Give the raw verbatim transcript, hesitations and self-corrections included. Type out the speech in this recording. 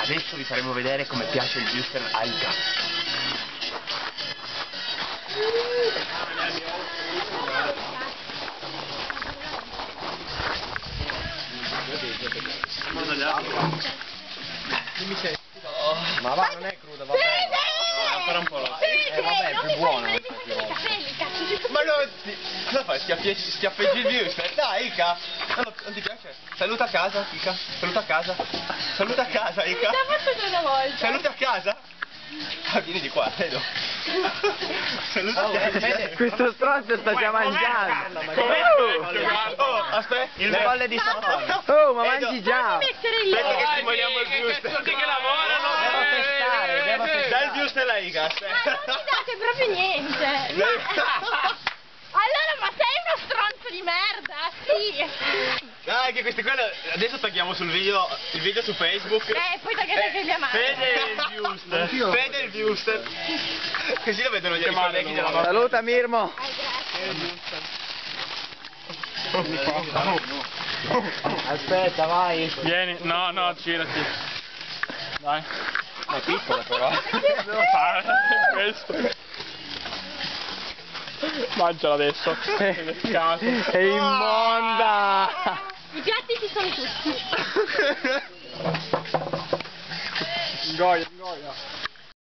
Adesso vi faremo vedere come piace il Wuster al gatto. Ma va, non è cruda, va bene. No, ancora un po' lo eh, vabbè, è più buona. Ma non ti... Cosa fai? Schiaffeggi, schiaffeggi il Wuster? Dai, Ica! Non, non ti piace? Saluta a casa, Ica. Saluta a casa. Saluta a casa, Ica. L'ha fatto già una volta. Saluta a casa. Ah, vieni di qua, vedo. Saluta a casa. Questo stronzo sta già mangiando. Oh, aspetta. Il folle di sapone. Oh, ma mangi già. Aspetta che simuliamo il Wuster. Tutti che lavorano. Devo testare, devo testare. Dai il Wuster alla Ica, Ma aspetta. non ti date proprio niente. Ma... Allora, ma sei uno stronzo di merda, sì. Dai, che queste qua adesso tagliamo sul video, il video su Facebook. Eh, poi tagliate anche mia madre. Fede il Wuster. Fede il Wuster. Così lo vedono gli colleghi della mamma. Saluta Mirmo. Aspetta, vai. Vieni, no, no, girati. Dai. Ma è piccola però. Devo fare questo. Mangiala adesso. È È immonda. I piatti ci sono tutti. Ingoia, ingoia.